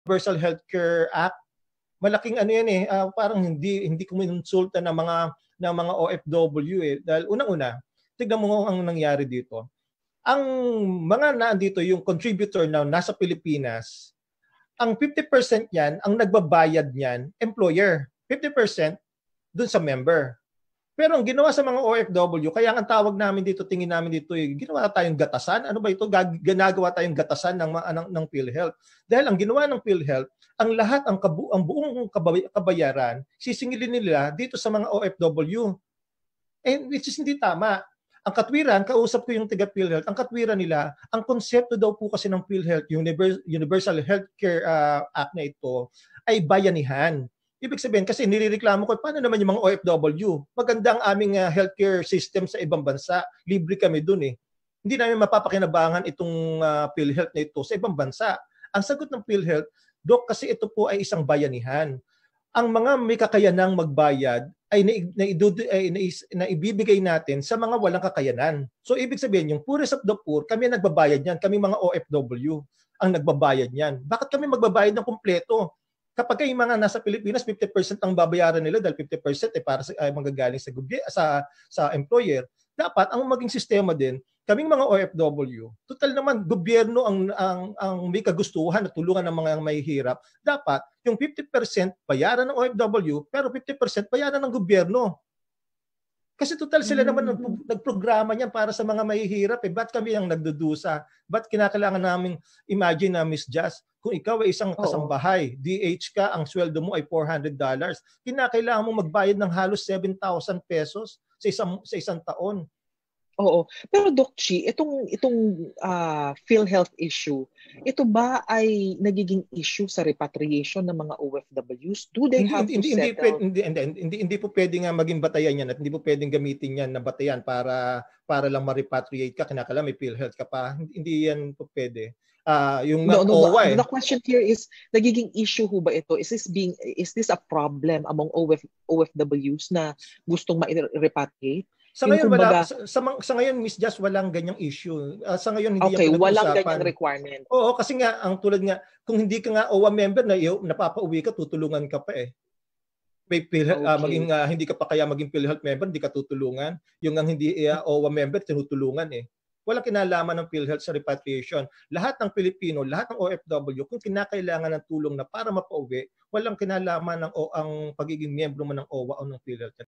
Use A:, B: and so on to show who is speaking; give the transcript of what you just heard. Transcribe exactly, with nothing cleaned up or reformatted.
A: Universal Healthcare Act, malaking ano yan eh, uh, parang hindi hindi kumonsulta ng mga ng mga O F W eh. Dahil unang-una, tignan mo ang nangyari dito. Ang mga nandito, yung contributor na nasa Pilipinas, ang fifty percent niyan, ang nagbabayad niyan, employer. fifty percent dun sa member. Pero ang ginawa sa mga O F W, kaya ang tawag namin dito, tingin namin dito, eh, ginawa tayong gatasan. Ano ba ito? Ginagawa tayong gatasan ng, ng, ng PhilHealth. Dahil ang ginawa ng PhilHealth, ang lahat, ang, kabu, ang buong kabayaran, sisingilin nila dito sa mga O F W. And which is hindi tama. Ang katwiran, kausap ko yung taga PhilHealth, ang katwiran nila, ang konsepto daw po kasi ng PhilHealth, yung Universal Healthcare uh, Act na ito, ay bayanihan. Ibig sabihin, kasi nirereklamo ko, paano naman yung mga O F W? Maganda ang aming uh, healthcare system sa ibang bansa. Libre kami dun eh. Hindi namin mapapakinabangan itong uh, PhilHealth na ito sa ibang bansa. Ang sagot ng PhilHealth, Dok, kasi ito po ay isang bayanihan. Ang mga may kakayanang magbayad ay, na, na, ay na, na ibibigay natin sa mga walang kakayanan. So ibig sabihin, yung poorest of the poor, kami ang nagbabayad niyan. Kami mga O F W ang nagbabayad niyan. Bakit kami magbabayad ng kumpleto? Kapag yung mga nasa Pilipinas, fifty percent ang babayaran nila dahil fifty percent ay para sa ay manggagaling sa sa sa employer. Dapat ang maging sistema din, kaming mga O F W, total naman gobyerno ang ang ang may kagustuhan na tulungan ng mga mahihirap. Dapat yung fifty percent bayaran ng O F W pero fifty percent bayaran ng gobyerno. Kasi total sila naman mm-hmm. nagprograma niyan para sa mga mahihirap. Eh. Ba't kami ang nagdudusa? Ba't kinakailangan naming imagine na Miss Jazz, kung ikaw ay isang kasambahay, D H ka, ang sweldo mo ay four hundred dollars, kinakailangan mo magbayad ng halos seven thousand pesos sa isang, sa isang taon.
B: Oo. Pero Doc Chi, itong, itong uh, PhilHealth issue, ito ba ay nagiging issue sa repatriation ng mga O F Ws? Do they
A: hindi,
B: have
A: hindi,
B: to
A: hindi,
B: settle?
A: Hindi, hindi, hindi, hindi, hindi po pwede nga maging batayan yan at hindi po pwedeng gamitin yan na batayan para para lang ma-repatriate ka. Kinakailangan may PhilHealth ka pa. Hindi, hindi yan po pwede. Uh, yung
B: no, no,
A: O W A,
B: no. The question here is, nagiging issue ho ba ito? Is this being is this a problem among O F, O F Ws na gustong ma-repatriate?
A: Sa ngayon, kumbaga, wala, sa, sa, sa ngayon, Miss Jazz, walang ganyang issue. Uh, sa ngayon, hindi
B: okay,
A: yan pinag-uusapan.
B: Walang ganyang requirement.
A: Oo, kasi nga, ang tulad nga, kung hindi ka nga O W A member, na napapauwi ka, tutulungan ka pa eh. May PhilHealth, okay. uh, maging, uh, hindi ka pa kaya maging PhilHealth member, hindi ka tutulungan. Yung ang hindi uh, O W A member, tinutulungan eh. Walang kinalaman ng PhilHealth sa repatriation. Lahat ng Pilipino, lahat ng O F W, kung kinakailangan ng tulong na para mapauwi, walang kinalaman ng o, ang pagiging miyembro mo ng O W A o ng PhilHealth.